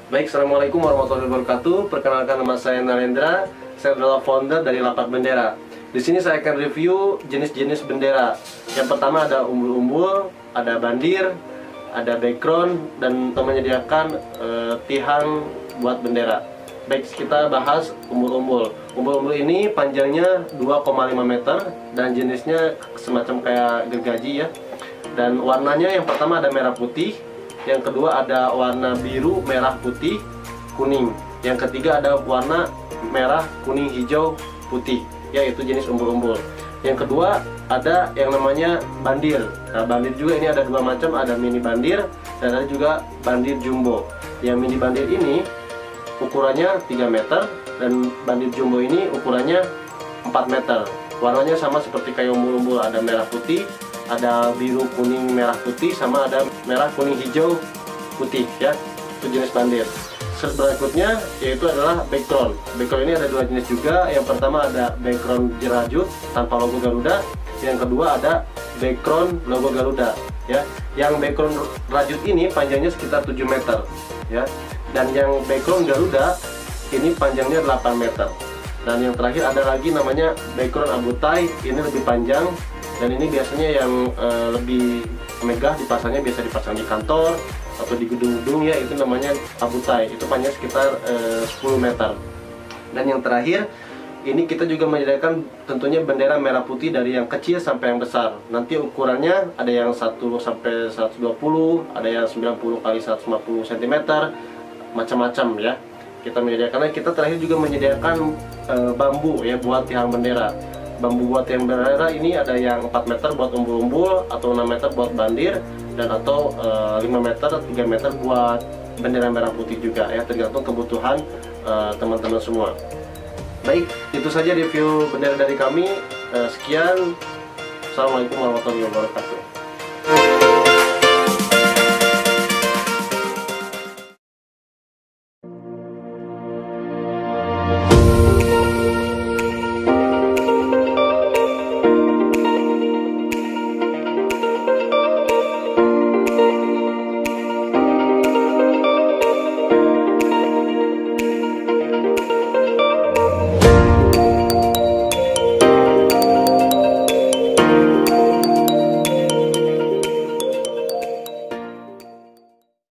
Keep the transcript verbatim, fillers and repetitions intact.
Baik, Assalamualaikum warahmatullahi wabarakatuh. Perkenalkan, nama saya Narendra. Saya adalah founder dari Lapak Bendera. Di sini saya akan review jenis-jenis bendera. Yang pertama ada umbul-umbul, ada bandir, ada background, dan kita menyediakan uh, tihang buat bendera. Baik, kita bahas umbul-umbul. Umbul-umbul ini panjangnya dua koma lima meter dan jenisnya semacam kayak gergaji ya. Dan warnanya yang pertama ada merah putih, yang kedua ada warna biru, merah, putih, kuning. Yang ketiga ada warna merah, kuning, hijau, putih, yaitu jenis umbul-umbul. Yang kedua ada yang namanya bandir. Nah, bandir juga ini ada dua macam, ada mini bandir dan ada juga bandir jumbo. Yang mini bandir ini ukurannya tiga meter dan bandir jumbo ini ukurannya empat meter. Warnanya sama seperti kayak umbul-umbul, ada merah putih, ada biru, kuning, merah, putih, sama ada merah, kuning, hijau, putih ya. Itu jenis bandir. Berikutnya yaitu adalah background. Background ini ada dua jenis juga. Yang pertama ada background jerajut tanpa logo Garuda. Yang kedua ada background logo Garuda ya. Yang background rajut ini panjangnya sekitar tujuh meter ya. Dan yang background Garuda ini panjangnya delapan meter. Dan yang terakhir ada lagi namanya background abutai, ini lebih panjang. Dan ini biasanya yang uh, lebih megah dipasangnya, biasa dipasang di kantor atau di gedung-gedung ya, itu namanya abutai. Itu panjang sekitar uh, sepuluh meter. Dan yang terakhir ini kita juga menyediakan tentunya bendera merah putih dari yang kecil sampai yang besar. Nanti ukurannya ada yang satu sampai seratus dua puluh, ada yang sembilan puluh kali seratus lima puluh sentimeter, macam-macam ya. Kita menyediakan, kita terakhir juga menyediakan uh, bambu ya buat tiang bendera. Bambu buat tiang bendera ini ada yang empat meter buat umbul-umbul, atau enam meter buat bandir, dan atau uh, lima meter, tiga meter buat bendera merah putih juga ya, tergantung kebutuhan teman-teman uh, semua. Baik, itu saja review bendera dari kami. Uh, sekian. Assalamualaikum warahmatullahi wabarakatuh.